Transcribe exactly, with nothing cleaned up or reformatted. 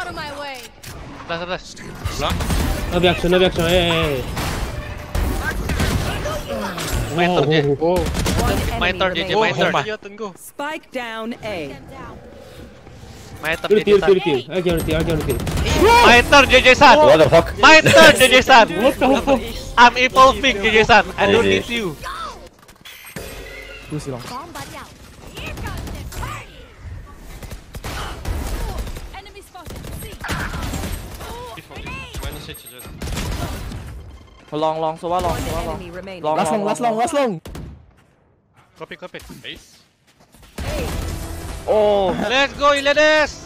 out of my way. Last, last. No reaction, no reaction. Hey, hey. My turn, J. Oh, My turn, J J. My turn. Spike down A. My turn, Ulti, J J. ulti, ulti. I can ulti, I can ulti. My turn, J J San. What the fuck? My turn, J J San. What the fuck? I'm evolving, J J San. I don't need you. Lucy long. Bomb buddy out. Here comes the party. Enemy spotted. See. Long, long, so long, One so long. enemy remaining. Long, last long, last long, last long. Copy, copy. Oh, Let's go, Iledes.